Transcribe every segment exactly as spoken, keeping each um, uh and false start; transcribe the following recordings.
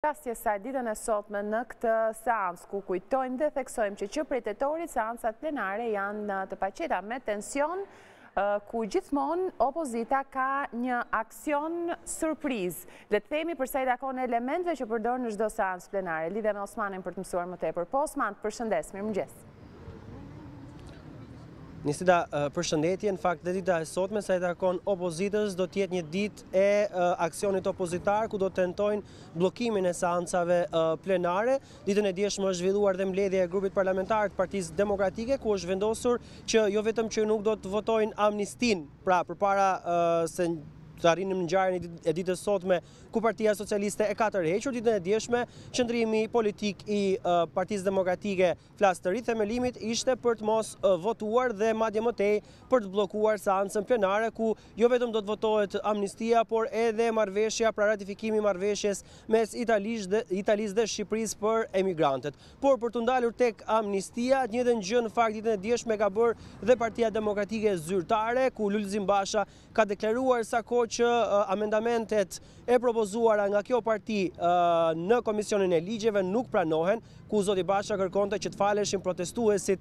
përplasje saj ditën e sotme në këtë seancë, ku kujtojmë dhe theksojmë që që prej tetorit seancat plenare janë të paqeta me tension, ku gjithmonë opozita ka një aksion surpriz. Le të themi përsa i takon elementve që përdor në çdo seancë plenare. Lidhe me Osmanin për të mësuar më tepër. Po Osman, përshëndes, mirëmëngjes. Nisida, përshëndetje, në fakt dhe dita e sotme sa i takon opozitës do tjetë një dit e aksionit opozitar ku do të tentojnë blokimin e seancave plenare. Ditën e djeshme është zhvilluar dhe mbledhja e grupit parlamentar të Partisë Demokratike ku është vendosur që jo vetëm që nuk do të votojnë amnistin, pra përpara se të arrinim në ngjarjen e ditës sotme ku Partia Socialiste e ka tërhequr ditën e djeshme, qëndrimi politik i Partisë Demokratike flas të ri themelimit ishte për të mos votuar dhe madje më tej për të bllokuar seancën plenare ku jo vetëm do të votohet amnistia, por edhe marrëveshja, pra ratifikimi i marrëveshjes mes Italisë dhe Italisë dhe Shqipërisë për emigrantët. Por për të ndalur tek amnistia, të njëjtën gjë në fakt ditën e djeshme ka bërë dhe Partia Demokratike Zyrtare, ku Lulzim Basha ka deklaruar sa kohë që amendamentet e propozuara nga kjo parti në Komisionin e Ligjeve nuk pranohen, ku zoti Basha kërkonte që të faleshin protestuesit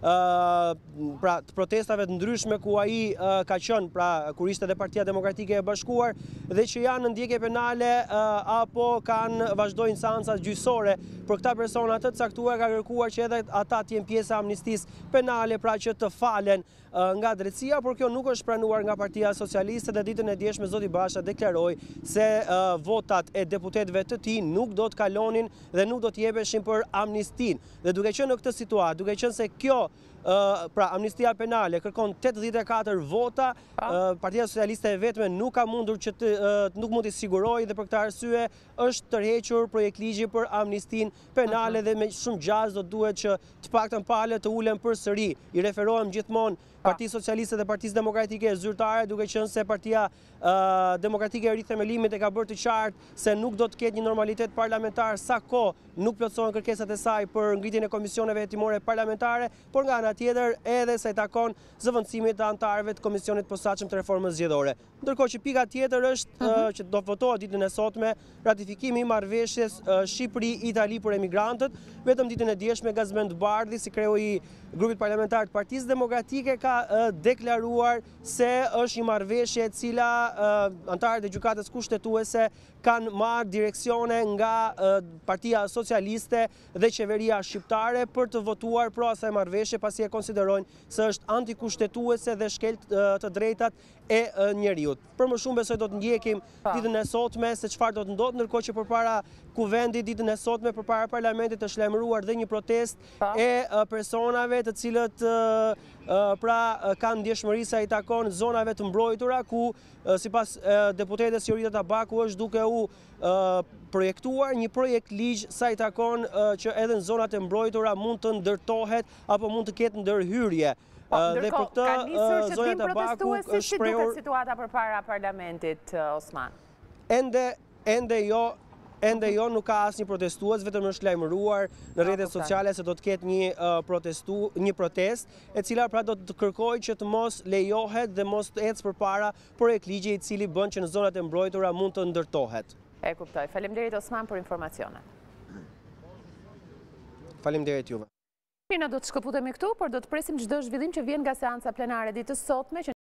pra të protestave të ndryshme ku ai ka qenë, pra kur ishte dhe Partia Demokratike e Bashkuar, dhe që janë në ndjekje penale apo kanë vazhdojnë seancat gjyqësore për këta persona të caktuar, ka kërkuar që edhe ata të jenë pjesë e amnistisë penale, pra që të falen nga drejtësia, por kjo nuk është pranuar nga Partia Socialiste dhe ditën e djeshme zoti Basha deklaroi se votat e deputetëve të tij nuk do të kalonin dhe nuk do të jepeshin për amnistin. Dhe duke qenë në këtë situatë, duke qenë se kjo pra amnistia penale kërkon tetëdhjetë e katër vota, Partia Socialiste e vetme nuk ka mundur që të nuk mund të sigurojë dhe për këtë arsye është tërhequr projekt ligji për amnistin penale dhe me shumë gjaz do duhet që të paktën palët të ulen përsëri. I referohem gjithmonë Partisë Socialiste dhe Partisë Demokratike Zyrtare, duke qenë se Partia Demokratike e Rithemelimit e ka bërë të qartë se nuk do të ketë një normalitet parlamentar sa kohë nuk plotësohen kërkesat e saj për ngritjen e komisioneve hetimore parlamentare, por nga ana tjetër edhe sa i takon zëvendësimit të anëtarëve të Komisionit Posaçëm të Reformës Zgjedhore. Ndërkohë që pika tjetër është që do të votohet ditën e sotme ratifikimi i marrëveshjes Shqipëri-Itali për emigrantët. Vetëm ditën e djeshme Gazmend Bardhi, si kreu i grupit parlamentar të Partisë Demokratike, ka deklaruar se është një marrëveshje e cila anëtarët e gjykatës kushtetuese kanë marrë direksione nga Partia Socialiste dhe qeveria shqiptare për të votuar pro asaj marrëveshje, pasi e konsiderojnë se është antikushtetuese dhe shkel të drejtat e njeriut. Për më shumë besoj do të ndjekim ditën e sotme se çfarë do të ndodhë, ndërkohë që përpara kuvendit ditën e sotme përpara parlamentit është lajmëruar dhe një protestë e personave të cilët pra kanë ndjeshmëri sa i takon zonave të mbrojtura, ku sipas deputetes Jorita Tabaku është duke u projektuar një projekt ligj sa i takon që edhe në zonat e mbrojtura mund të ndërtohet apo mund të ketë ndërhyrje. Dhe për këtë zonja Tabaku është shprehur. Si duket situata përpara parlamentit, Osman? Ende ende jo Ende jo nuk ka asnjë protestues, vetëm është lajmëruar në rrjetet sociale se do të ketë një protestu, një protestë, e cila pra do të kërkojë që të mos lejohet dhe mos të ecë përpara projekt ligji i cili bën që në zonat e mbrojtura mund të ndërtohet. E kuptoj. Faleminderit Osman për informacionet. Faleminderit juve. Ne do të shkëputemi këtu, por do të presim çdo zhvillim që vjen nga seanca plenare ditës sotme.